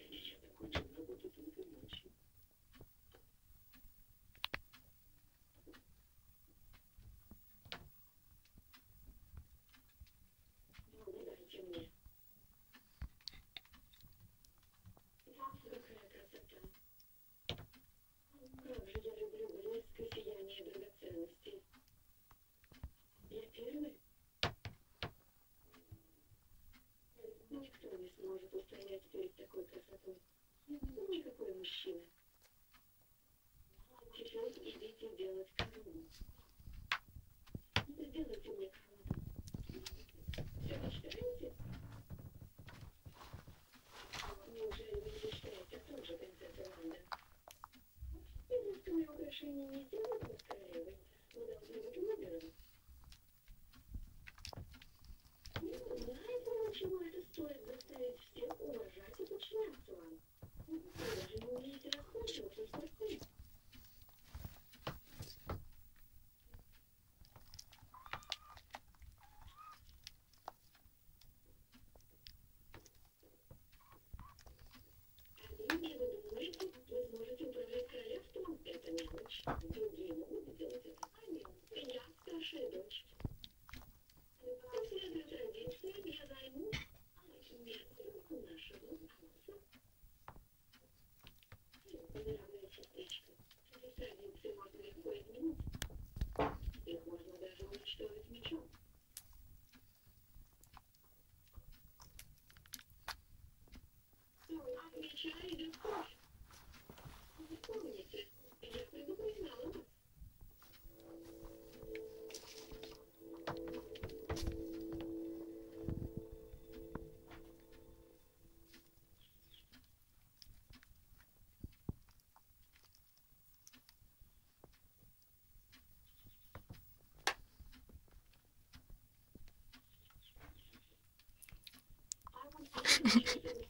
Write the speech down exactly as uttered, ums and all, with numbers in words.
Никто не сможет устоять перед такой красотой. Никакой мужчина. Сейчас идите делать корону. Сделайте мне корону. Все мечтаете? Неужели вы не мечтаете о том же, принцесса Ванда? Изысканные украшения не сделают вас королевой. Вы должны быть выбором. Знаете ли, чего это стоит заставить всех уважать и подчиняться вам? Вы даже не умеете расплачиваться с такой. И вы думаете, вы сможете управлять королевством? Это мелочь. Другие могут сделать это. А нет, я старшая дочь. Следуя традициям, я займусь местом нашего отца. Дорогая сестричка, эти традиции можно легко изменить. Их можно даже уничтожить мечом. От меча идет кровь. Помните, я предупреждала вас. I want to